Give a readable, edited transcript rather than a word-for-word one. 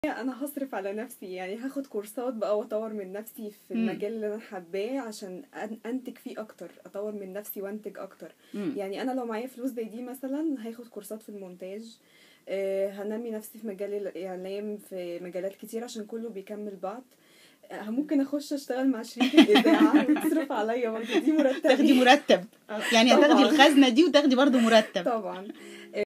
انا هصرف على نفسي، يعني هاخد كورسات بقى واطور من نفسي في المجال اللي انا حباه عشان انتج فيه اكتر، اطور من نفسي وانتج اكتر. يعني انا لو معايا فلوس زي دي مثلا هاخد كورسات في المونتاج، هنمي نفسي في مجال الاعلام، في مجالات كتير عشان كله بيكمل بعض. ممكن اخش اشتغل مع شريك الاذاعه وتصرف عليا برضه، دي مرتب، تاخدي مرتب يعني، هتاخدي الخزنه دي وتاخدي برضه مرتب طبعا.